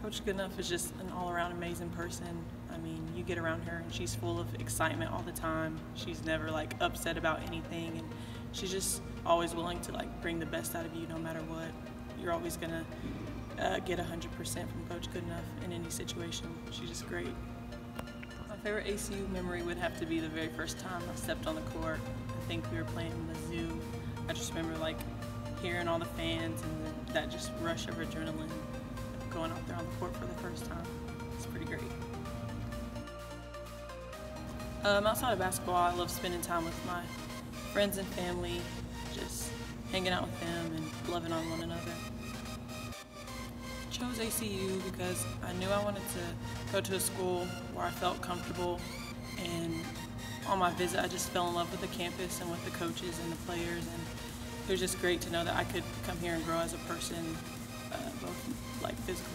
Coach Goodenough is just an all-around amazing person. I mean, you get around her and she's full of excitement all the time. She's never like upset about anything, and she's just always willing to like bring the best out of you no matter what. You're always gonna get 100% from Coach Goodenough in any situation. She's just great. My favorite ACU memory would have to be the very first time I stepped on the court. I think we were playing Mizzou. I just remember like hearing all the fans and that just rush of adrenaline going out there on the court for the first time. It's pretty great. Outside of basketball, I love spending time with my friends and family, just hanging out with them and loving on one another. Chose ACU because I knew I wanted to go to a school where I felt comfortable, and on my visit I just fell in love with the campus and with the coaches and the players, and it was just great to know that I could come here and grow as a person, both like physically